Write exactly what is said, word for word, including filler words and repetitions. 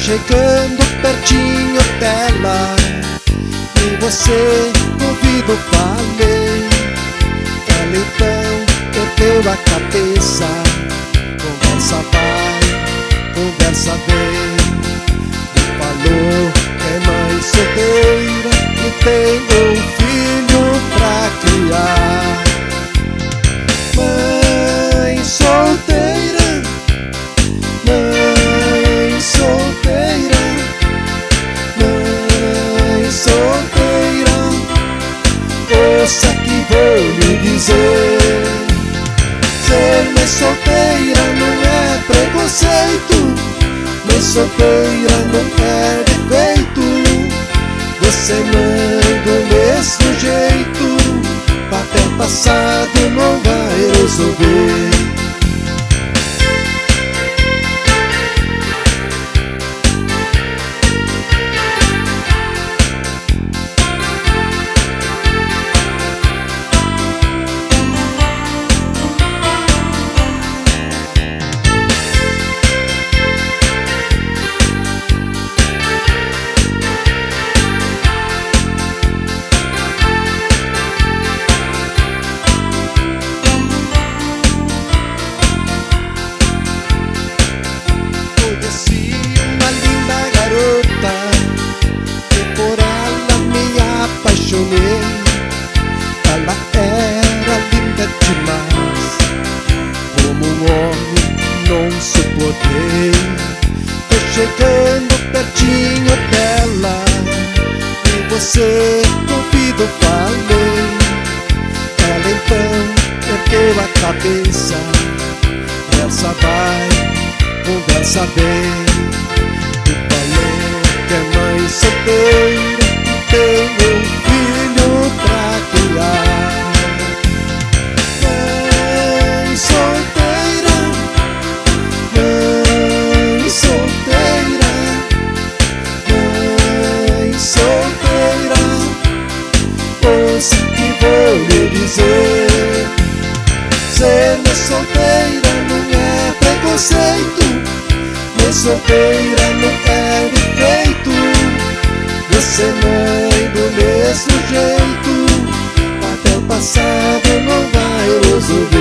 chegando pertinho dela e você no ouvido falei. Ela então ergueu a cabeça. Conversa vai, conversa vem. Me falou que é mãe solteira e tem um filho pra criar. Mãe solteira, mãe solteira, mãe solteira, ouça que vou lhe dizer. Ser mãe solteira não é preconceito, mãe solteira não é defeito. Você é mãe do mesmo jeito, papel passado não vai resolver. Ela era linda demais, como um homem não suportei. Tô chegando pertinho dela e você no ouvido falei. Ela então ergueu a cabeça. Conversa vai, conversa bem. E falou que é mãe solteira e tem um filho pra criar. Mãe solteira, mãe solteira, mãe solteira, ouça que vou lhe dizer. Ser mãe solteira não é preconceito, mãe solteira não é defeito. Você é mãe do mesmo jeito, papel passado não vai resolver.